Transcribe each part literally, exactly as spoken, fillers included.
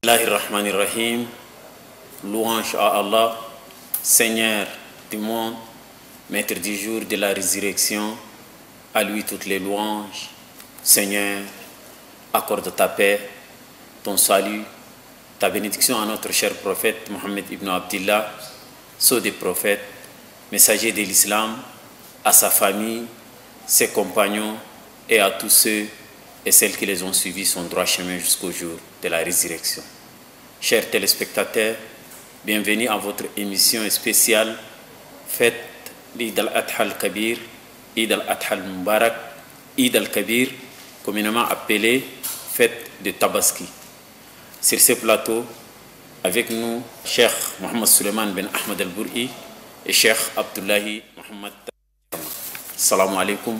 Bismillahirrahmanirrahim. Louange à Allah, Seigneur du monde, Maître du jour de la résurrection. À lui toutes les louanges. Seigneur, accorde ta paix, ton salut, ta bénédiction à notre cher prophète Mohammed ibn Abdillah, sceau des prophètes, messager de l'islam, à sa famille, ses compagnons et à tous ceux et celles qui les ont suivis son droit chemin jusqu'au jour de la résurrection. Chers téléspectateurs, bienvenue à votre émission spéciale fête l'Eid al-Adha al-Kabir, Eid al-Adha al-Mubarak, Eid al-Kabir, communément appelée fête de Tabaski. Sur ce plateau, avec nous, Cheikh Mohammed Suleiman Ben Ahmed al-Bouri et Cheikh Abdullahi Mohammed. Assalamu alaikum.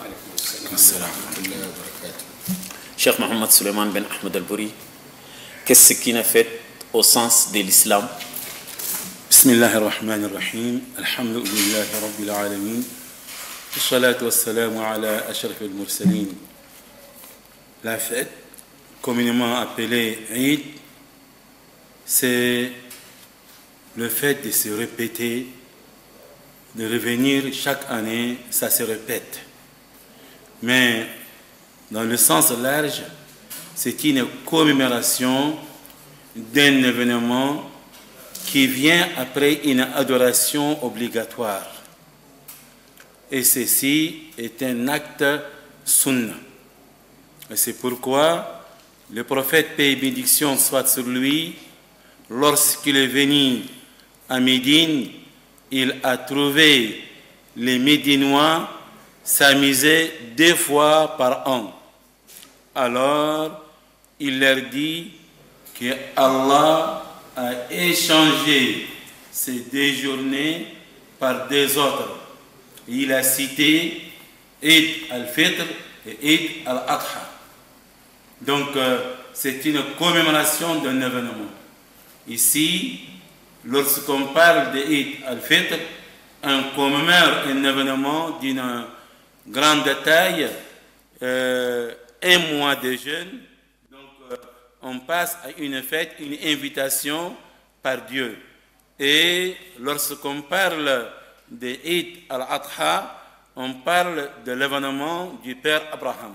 Cheikh Mohammed Suleiman Ben Ahmed al-Bouri, qu'est-ce qui est fait au sens de l'islam? Bismillahirrahmanirrahim. Alhamdulillahi Rabbil Alamin. Wassalatu wassalamu ala ashraf al-mursalin. La fête, communément appelée Eid, c'est le fait de se répéter, de revenir chaque année, ça se répète. Mais dans le sens large, c'est une commémoration d'un événement qui vient après une adoration obligatoire. Et ceci est un acte sunna. Et c'est pourquoi le prophète, paix et bénédiction soit sur lui, lorsqu'il est venu à Médine, il a trouvé les Médinois s'amuser deux fois par an. Alors, il leur dit que Allah a échangé ces deux journées par deux autres. Il a cité Eid al-Fitr et Eid al-Adha. Donc, euh, c'est une commémoration d'un événement. Ici, lorsqu'on parle de Eid al-Fitr, on commémore un événement d'une grande taille, euh, un mois de jeûne. Donc, euh, on passe à une fête, une invitation par Dieu. Et lorsqu'on parle de Eid al-Adha, on parle de l'événement du père Abraham.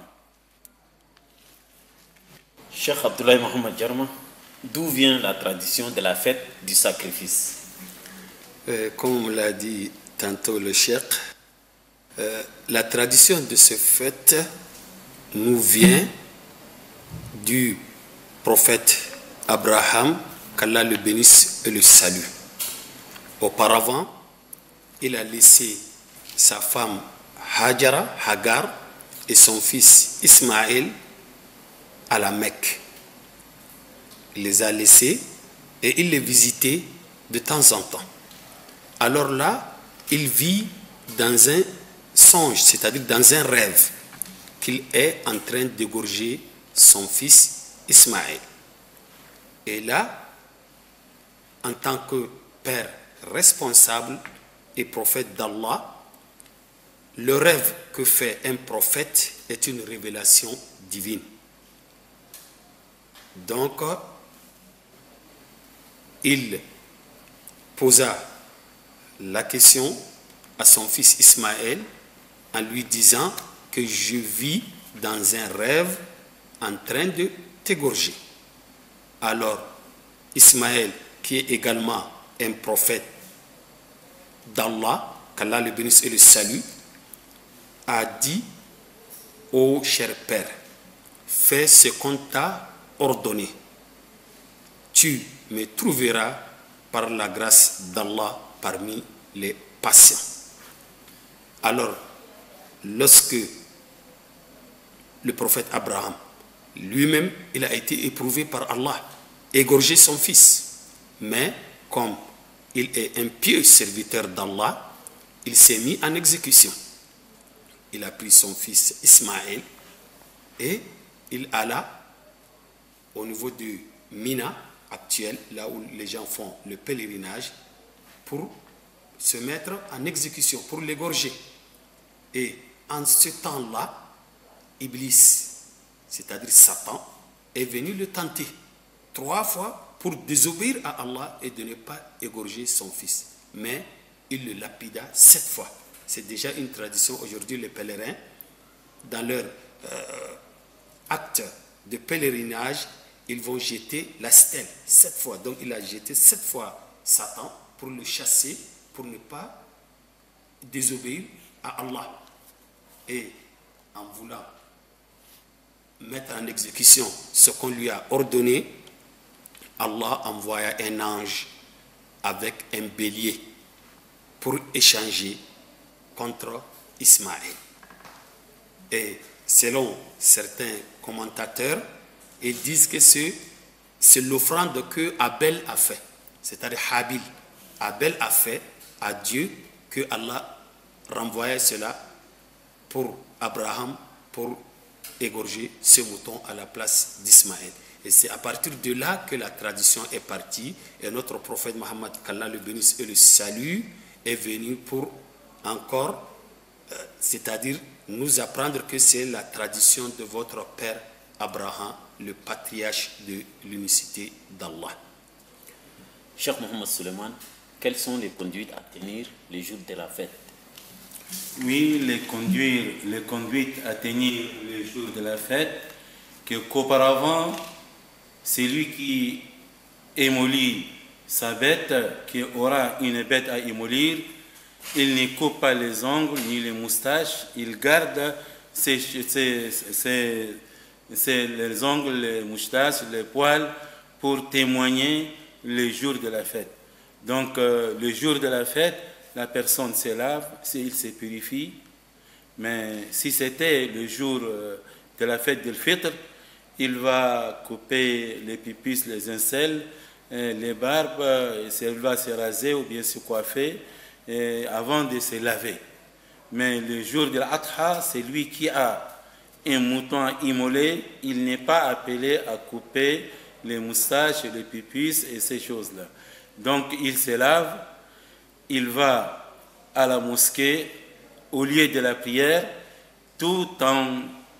Cheikh Abdullahi Mohammed Jarma, d'où vient la tradition de la fête du sacrifice? euh, Comme l'a dit tantôt le Cheikh, euh, la tradition de cette fête nous vient du prophète Abraham, qu'Allah le bénisse et le salue. Auparavant, il a laissé sa femme Hajara, Hagar, et son fils Ismaël à la Mecque. Il les a laissés et il les visitait de temps en temps. Alors là, il vit dans un songe, c'est-à-dire dans un rêve, qu'il est en train d'égorger son fils Ismaël. Et là, en tant que père responsable et prophète d'Allah, le rêve que fait un prophète est une révélation divine. Donc, il posa la question à son fils Ismaël en lui disant que je vis dans un rêve en train de t'égorger. Alors, Ismaël, qui est également un prophète d'Allah, qu'Allah le bénisse et le salue, a dit: ô cher père, fais ce qu'on t'a ordonné. Tu me trouveras par la grâce d'Allah parmi les patients. Alors, lorsque le prophète Abraham lui-même, il a été éprouvé par Allah, égorger son fils, mais comme il est un pieux serviteur d'Allah, il s'est mis en exécution. Il a pris son fils Ismaël et il alla au niveau de Mina actuel, là où les gens font le pèlerinage, pour se mettre en exécution, pour l'égorger. Et en ce temps-là, Iblis, c'est-à-dire Satan, est venu le tenter trois fois pour désobéir à Allah et de ne pas égorger son fils. Mais il le lapida sept fois. C'est déjà une tradition. Aujourd'hui, les pèlerins, dans leur euh, acte de pèlerinage, ils vont jeter la stèle sept fois. Donc il a jeté sept fois Satan pour le chasser, pour ne pas désobéir à Allah. Et en voulant mettre en exécution ce qu'on lui a ordonné, Allah envoya un ange avec un bélier pour échanger contre Ismaël. Et selon certains commentateurs, ils disent que c'est, c'est l'offrande que Abel a fait, c'est-à-dire Habil. Abel a fait à Dieu que Allah renvoyait cela pour Abraham, pour égorger ce mouton à la place d'Ismaël. Et c'est à partir de là que la tradition est partie et notre prophète Mohammed, qu'Allah le bénisse et le salue, est venu pour encore, euh, c'est-à-dire nous apprendre que c'est la tradition de votre père Abraham, le patriarche de l'unicité d'Allah. Cheikh Mohammed Suleiman, quelles sont les conduites à tenir les jours de la fête? Oui, les, conduire, les conduites à tenir les jours de la fête, que qu'auparavant, celui qui émolit sa bête, qui aura une bête à émolir, il ne coupe pas les ongles ni les moustaches, il garde ses, ses, ses, ses, les ongles, les moustaches, les poils pour témoigner le jour de la fête. Donc, euh, le jour de la fête, la personne se lave, il se purifie. Mais si c'était le jour de la fête del Fitr, il va couper les pipis, les aisselles, les barbes, il va se raser ou bien se coiffer avant de se laver. Mais le jour de l'Adha, c'est lui qui a un mouton immolé, il n'est pas appelé à couper les moustaches, les pipis et ces choses-là. Donc il se lave, il va à la mosquée au lieu de la prière, tout en,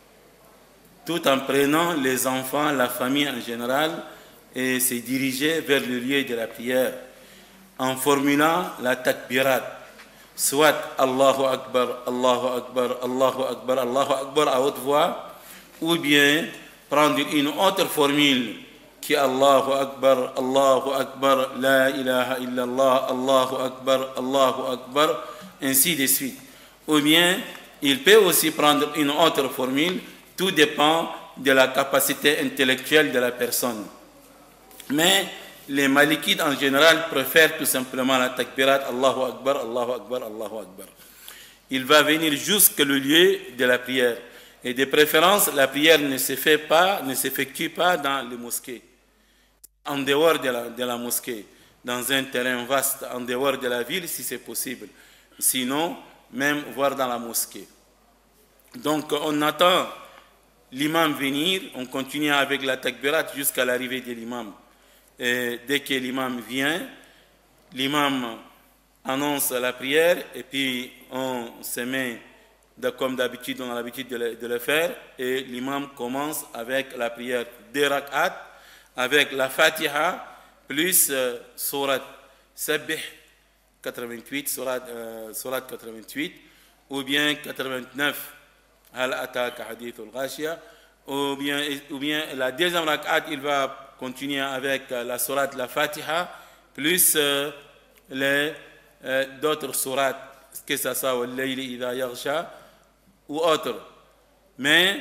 tout en prenant les enfants, la famille en général, et se diriger vers le lieu de la prière, en formulant la takbirat, soit Allahu Akbar, Allahu Akbar, Allahu Akbar, Allahu Akbar à haute voix, ou bien prendre une autre formule qui est Allahu Akbar, Allahu Akbar, La ilaha illallah, Allahu Akbar, Allahu Akbar, ainsi de suite. Ou bien, il peut aussi prendre une autre formule, tout dépend de la capacité intellectuelle de la personne. Mais les malikides en général préfèrent tout simplement la takbirat, Allahu Akbar, Allahu Akbar, Allahu Akbar. Il va venir jusqu'au lieu de la prière. Et de préférence, la prière ne se fait pas, ne s'effectue pas dans les mosquées. En dehors de la, de la mosquée, dans un terrain vaste, en dehors de la ville, si c'est possible. Sinon, même voir dans la mosquée. Donc, on attend l'imam venir, on continue avec la takbirat jusqu'à l'arrivée de l'imam. Et dès que l'imam vient, l'imam annonce la prière et puis on se met, de, comme d'habitude, on a l'habitude de le, de le faire, et l'imam commence avec la prière des rak'at, avec la Fatiha, plus euh, Surat Sabbih quatre-vingt-huit, Surat, euh, Surat quatre-vingt-huit, ou bien quatre-vingt-neuf, Hal Ataka Hadith al-Ghashia, ou bien, ou bien la deuxième rak'at, il va continuer avec euh, la Surat la Fatiha, plus euh, les, euh, d'autres Surat, que ce soit Al-Layli Idha Yaghsha, ou autres. Mais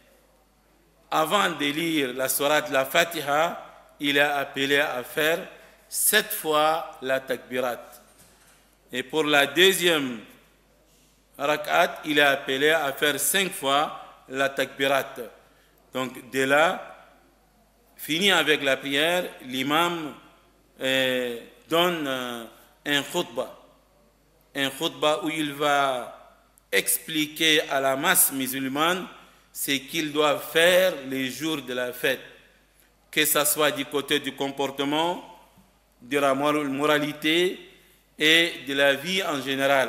avant de lire la Surat la Fatiha, il est appelé à faire sept fois la takbirat. Et pour la deuxième rak'at, il est appelé à faire cinq fois la takbirat. Donc de là, fini avec la prière, l'imam euh, donne euh, un khutbah. Un khutbah où il va expliquer à la masse musulmane ce qu'ils doivent faire les jours de la fête, que ce soit du côté du comportement, de la moralité et de la vie en général.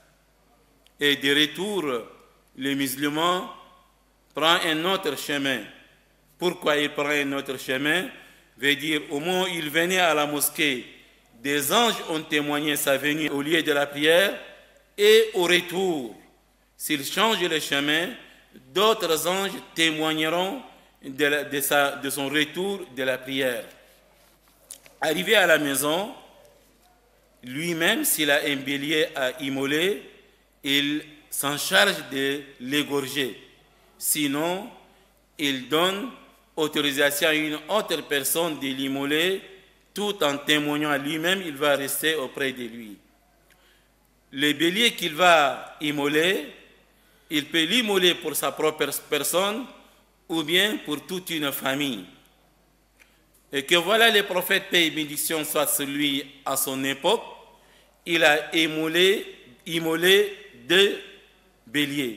Et de retour, le musulman prend un autre chemin. Pourquoi il prend un autre chemin? veut dire au moment où il venait à la mosquée, des anges ont témoigné sa venue au lieu de la prière, et au retour, s'il change le chemin, d'autres anges témoigneront de, la, de, sa, de son retour de la prière. Arrivé à la maison, lui-même, s'il a un bélier à immoler, il s'en charge de l'égorger. Sinon, il donne autorisation à une autre personne de l'immoler, tout en témoignant à lui-même, il va rester auprès de lui. Le bélier qu'il va immoler, il peut l'immoler pour sa propre personne ou bien pour toute une famille. Et que voilà, le prophète, paix et bénédiction soit celui à son époque, il a immolé, immolé deux béliers.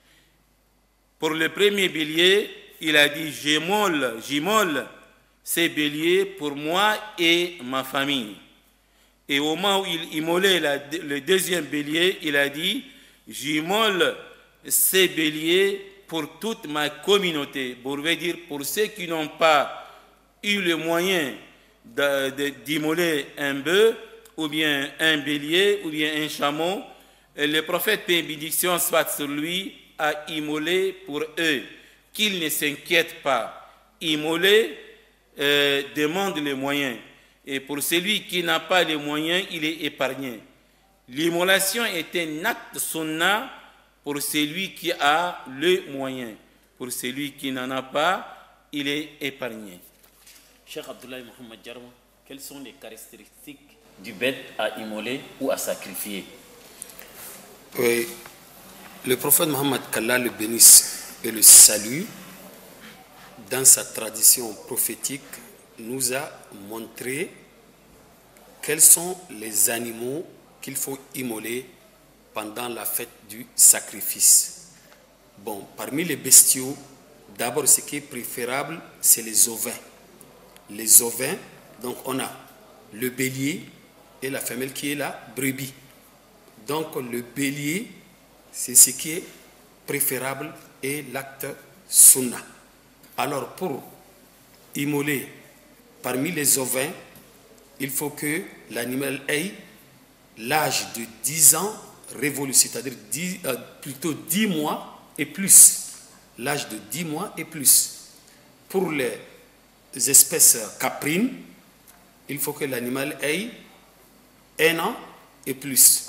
Pour le premier bélier, il a dit, j'immole, j'immole ces béliers pour moi et ma famille. Et au moment où il immolait la, le deuxième bélier, il a dit, j'immole ces béliers pour toute ma communauté. Pour veut dire pour ceux qui n'ont pas eu le moyen d'immoler un bœuf, ou bien un bélier, ou bien un chameau, le prophète, paix et bénédiction soit sur lui, a immolé pour eux, qu'ils ne s'inquiètent pas. Immoler euh, demande les moyens, et pour celui qui n'a pas les moyens, il est épargné. L'immolation est un acte sunnah pour celui qui a le moyen. Pour celui qui n'en a pas, il est épargné. Cheikh Abdoulaye Mohamed Jarma, quelles sont les caractéristiques du bête à immoler ou à sacrifier? Oui, le prophète Mohammed, qu'Allah le bénisse et le salue, dans sa tradition prophétique, nous a montré quels sont les animaux qu'il faut immoler pendant la fête du sacrifice. Bon, parmi les bestiaux, d'abord ce qui est préférable, c'est les ovins. Les ovins, donc on a le bélier et la femelle qui est la brebis. Donc le bélier, c'est ce qui est préférable et l'acte sunnah. Alors pour immoler parmi les ovins, il faut que l'animal ait l'âge de dix ans révolu, c'est-à-dire euh, plutôt dix mois et plus. L'âge de dix mois et plus. Pour les espèces caprines, il faut que l'animal ait un an et plus.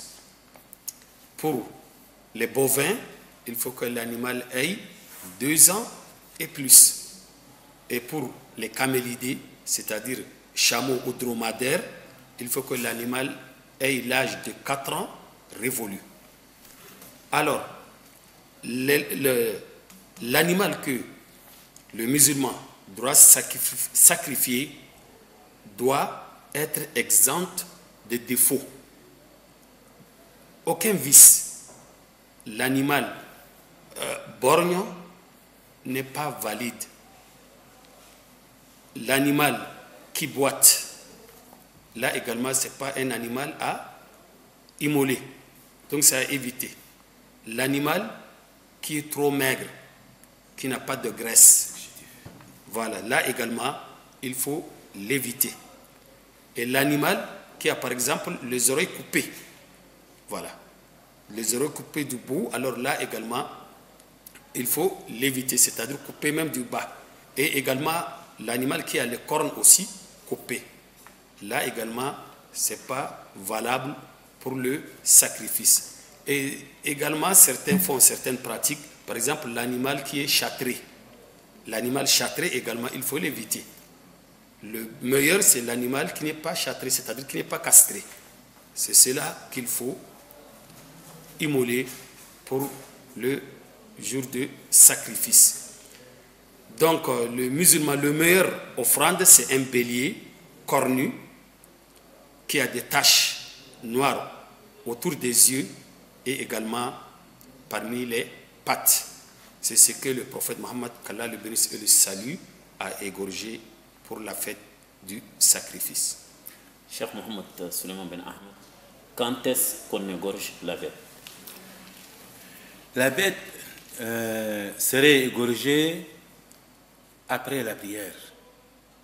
Pour les bovins, il faut que l'animal ait deux ans et plus. Et pour les camélidés, c'est-à-dire chameaux ou dromadaires, il faut que l'animal ait l'âge de quatre ans révolu. Alors, l'animal que le musulman doit sacrifier doit être exempt de défauts. Aucun vice. L'animal euh, borgne n'est pas valide. L'animal qui boite, là également, ce n'est pas un animal à immoler. Donc, c'est à éviter. L'animal qui est trop maigre, qui n'a pas de graisse, voilà, là également, il faut l'éviter. Et l'animal qui a par exemple les oreilles coupées, voilà, les oreilles coupées du bout, alors là également, il faut l'éviter, c'est-à-dire couper même du bas. Et également, l'animal qui a les cornes aussi coupées, là également, ce n'est pas valable pour le sacrifice. Et également, certains font certaines pratiques, par exemple, l'animal qui est châtré. L'animal châtré également, il faut l'éviter. Le meilleur, c'est l'animal qui n'est pas châtré, c'est-à-dire qui n'est pas castré. C'est cela qu'il faut immoler pour le jour de sacrifice. Donc, le musulman, le meilleur offrande, c'est un bélier cornu qui a des taches noires autour des yeux et également parmi les pattes. C'est ce que le prophète Mohammed, qu'Allah le bénisse et le salue, a égorgé pour la fête du sacrifice. Cheikh Mohammed Suleiman Ben Ahmed, quand est-ce qu'on égorge la bête? La bête euh, serait égorgée après la prière.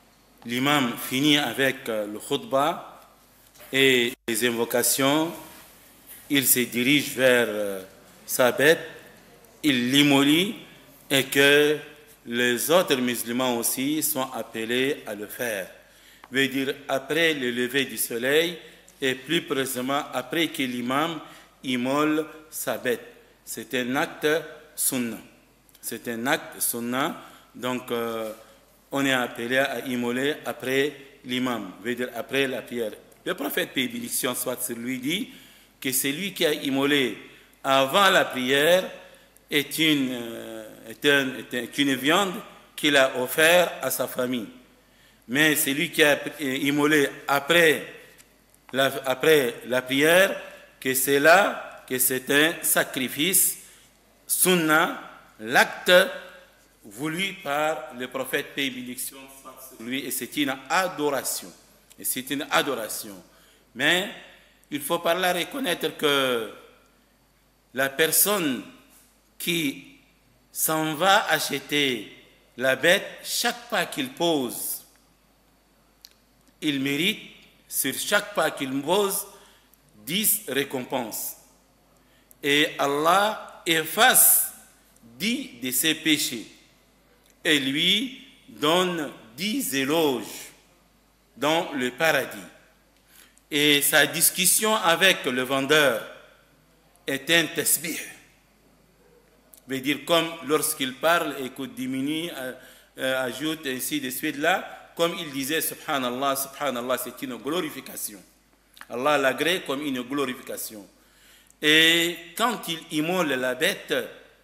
l'imam finit avec le khutbah et les invocations, il se dirige vers sa bête, il l'immolie et que les autres musulmans aussi sont appelés à le faire. Veut dire après le lever du soleil et plus précisément après que l'imam immole sa bête. C'est un acte sunna. C'est un acte sunna. Donc euh, on est appelé à immoler après l'imam, veut dire après la prière. Le prophète, paix et bénédiction soit sur lui, dit que celui qui a immolé avant la prière est une, euh, est un, est une viande qu'il a offert à sa famille. Mais celui qui a immolé après la, après la prière, que c'est là que c'est un sacrifice sunna, l'acte voulu par le prophète, paix et bénédiction soit sur lui, et c'est une adoration. Et c'est une adoration. Mais il faut par là reconnaître que la personne qui s'en va acheter la bête, chaque pas qu'il pose, il mérite, sur chaque pas qu'il pose, dix récompenses. Et Allah efface dix de ses péchés et lui donne dix éloges dans le paradis. Et sa discussion avec le vendeur est un tasbih. Veut dire comme lorsqu'il parle et qu'il diminue, euh, ajoute ainsi de suite là, comme il disait subhanallah, subhanallah, c'est une glorification. Allah l'agrée comme une glorification. Et quand il immole la bête,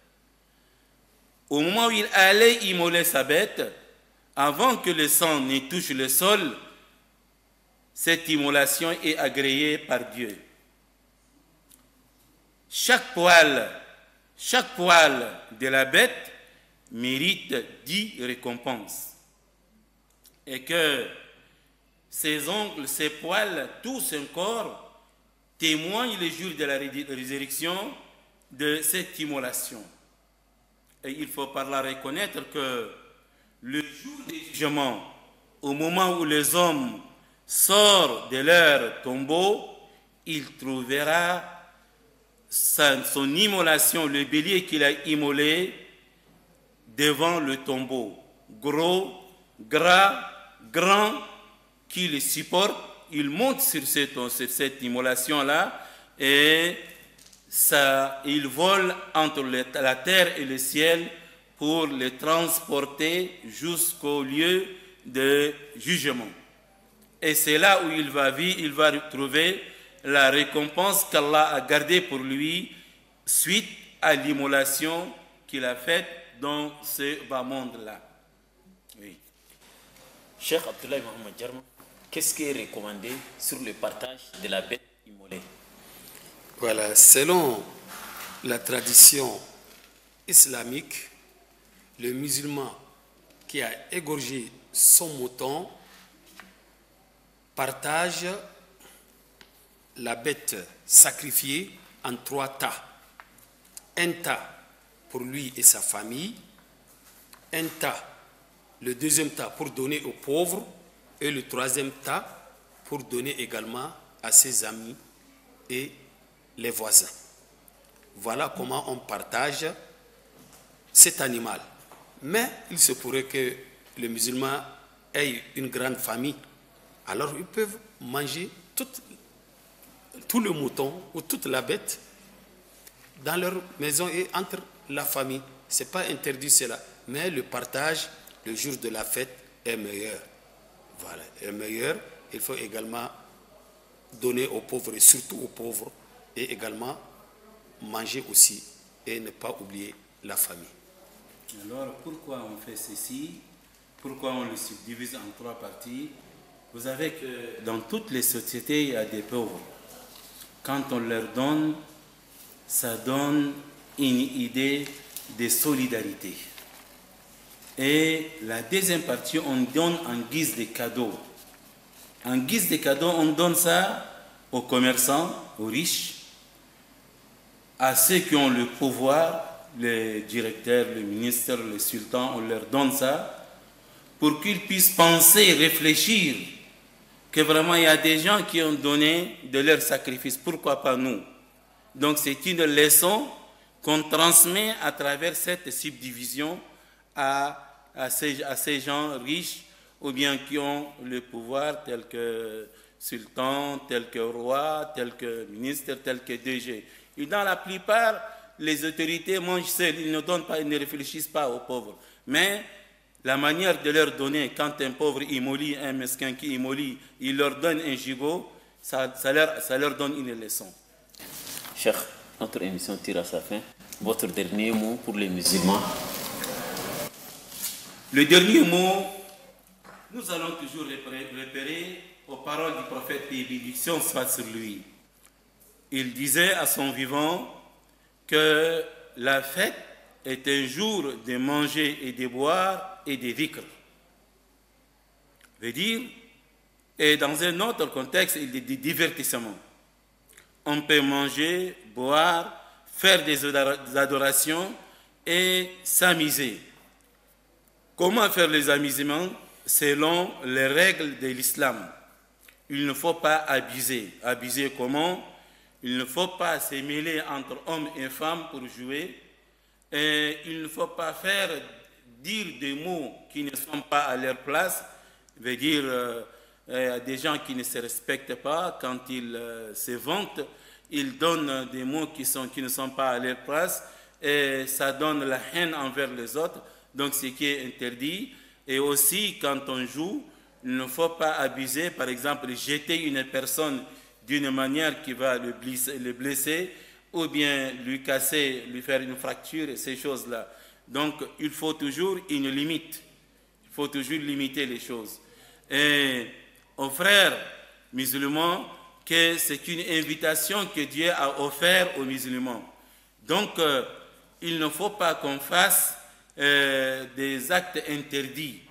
au moment où il allait immoler sa bête, avant que le sang ne touche le sol, cette immolation est agréée par Dieu. Chaque poil, chaque poil de la bête mérite dix récompenses. Et que ses ongles, ses poils, tout son corps témoignent le jour de la résurrection de cette immolation. Et il faut par là reconnaître que le jour du jugement, au moment où les hommes sortent de leur tombeau, il trouvera sa, son immolation, le bélier qu'il a immolé devant le tombeau, gros, gras, grand, qui le supporte. Il monte sur cette, sur cette immolation-là et ça, il vole entre le, la terre et le ciel pour le transporter jusqu'au lieu de jugement. Et c'est là où il va vivre, il va retrouver la récompense qu'Allah a gardée pour lui suite à l'immolation qu'il a faite dans ce bas monde-là. Oui. Cheikh Abdoulaye Mohamed Jarma, qu'est-ce qui est recommandé sur le partage de la bête immolée? Voilà, selon la tradition islamique, le musulman qui a égorgé son mouton partage la bête sacrifiée en trois tas. Un tas pour lui et sa famille, un tas, le deuxième tas pour donner aux pauvres, et le troisième tas pour donner également à ses amis et les voisins. Voilà comment on partage cet animal. Mais il se pourrait que les musulmans aient une grande famille. Alors ils peuvent manger tout, tout le mouton ou toute la bête dans leur maison et entre la famille. Ce n'est pas interdit cela. Mais le partage le jour de la fête est meilleur. Voilà, est meilleur. Il faut également donner aux pauvres et surtout aux pauvres et également manger aussi et ne pas oublier la famille. Alors pourquoi on fait ceci? Pourquoi on le subdivise en trois parties? Vous savez que dans toutes les sociétés, il y a des pauvres. Quand on leur donne, ça donne une idée de solidarité. Et la deuxième partie, on donne en guise de cadeau. En guise de cadeau, on donne ça aux commerçants, aux riches, à ceux qui ont le pouvoir, les directeurs, les ministres, les sultans, on leur donne ça pour qu'ils puissent penser, réfléchir, que vraiment il y a des gens qui ont donné de leur sacrifice, pourquoi pas nous? Donc c'est une leçon qu'on transmet à travers cette subdivision à, à, ces, à ces gens riches ou bien qui ont le pouvoir, tels que sultan, tels que roi, tels que ministre, tels que D G. Et dans la plupart, les autorités mangent seuls, ils ne donnent pas, ils ne réfléchissent pas aux pauvres. Mais la manière de leur donner, quand un pauvre immolie, un mesquin qui immolie, il leur donne un gigot, ça, ça, leur, ça leur donne une leçon. Cheikh, notre émission tire à sa fin. Votre dernier mot pour les musulmans? Le dernier mot, nous allons toujours repérer aux paroles du prophète et bénédiction soit sur lui. Il disait à son vivant que la fête est un jour de manger et de boire et de dhikr. Veut dire, et dans un autre contexte, il dit divertissement. On peut manger, boire, faire des adorations et s'amuser. Comment faire les amusements? Selon les règles de l'islam. Il ne faut pas abuser. Abuser comment? Il ne faut pas se mêler entre hommes et femmes pour jouer. Et il ne faut pas faire dire des mots qui ne sont pas à leur place. Veut dire euh, euh, des gens qui ne se respectent pas quand ils euh, se vantent, ils donnent des mots qui, sont, qui ne sont pas à leur place et ça donne la haine envers les autres. Donc ce qui est interdit. Et aussi quand on joue, il ne faut pas abuser, par exemple jeter une personne d'une manière qui va le blesser, le blesser ou bien lui casser, lui faire une fracture, et ces choses-là. Donc, il faut toujours une limite. Il faut toujours limiter les choses. Et aux frères musulmans, que c'est une invitation que Dieu a offerte aux musulmans. Donc, euh, il ne faut pas qu'on fasse euh, des actes interdits.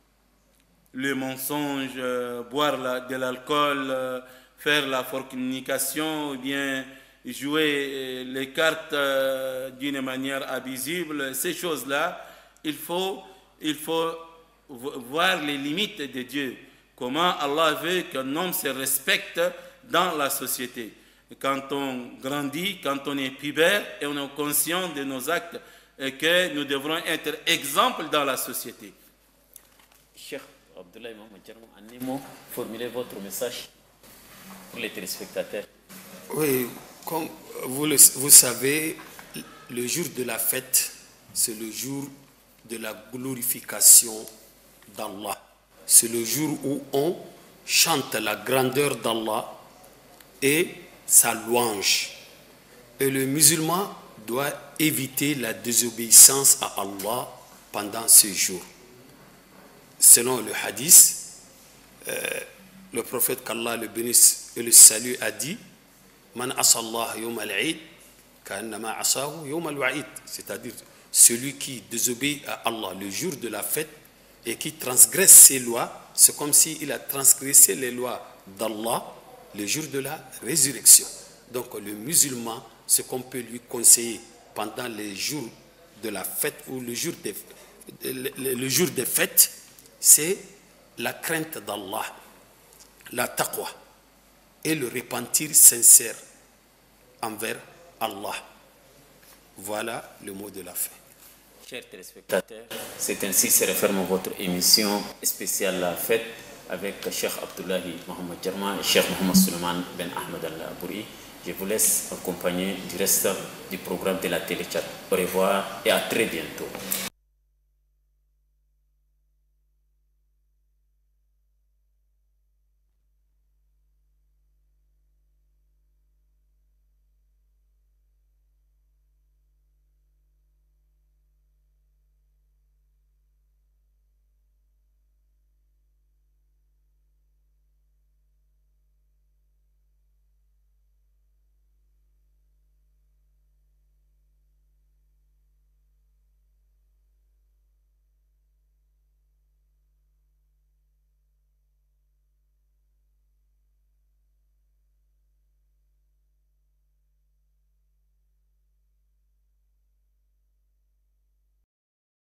Le mensonge, euh, boire la, de l'alcool, euh, faire la fornication, ou bien jouer les cartes euh, d'une manière abusive, ces choses-là, il faut, il faut voir les limites de Dieu. Comment Allah veut qu'un homme se respecte dans la société. Quand on grandit, quand on est pubère et on est conscient de nos actes, et que nous devrons être exemple dans la société. Cheikh Abdoulaye Mohamed Djerma, en un mot, formulez votre message pour les téléspectateurs. Oui, comme vous, le, vous savez, le jour de la fête, c'est le jour de la glorification d'Allah. C'est le jour où on chante la grandeur d'Allah et sa louange. Et le musulman doit éviter la désobéissance à Allah pendant ce jour. Selon le hadith, euh, le prophète qu'Allah le bénisse et le salue a dit Man asallah yawm al-eid ka'annama asahu yawm al-wa'id, c'est-à-dire celui qui désobéit à Allah le jour de la fête et qui transgresse ses lois, c'est comme s'il a transgressé les lois d'Allah le jour de la résurrection. Donc le musulman, ce qu'on peut lui conseiller pendant les jours de la fête ou le jour des, le, le jour des fêtes, c'est la crainte d'Allah, la taqwa et le repentir sincère envers Allah. Voilà le mot de la fin. Chers téléspectateurs, c'est ainsi que se referme votre émission spéciale La Fête avec Cheikh Abdoulaye Mohamed Djerma et Cheikh Mohamed Suleiman Ben Ahmed Al-Abouri. Je vous laisse accompagner du reste du programme de la télé-chat. Au revoir et à très bientôt.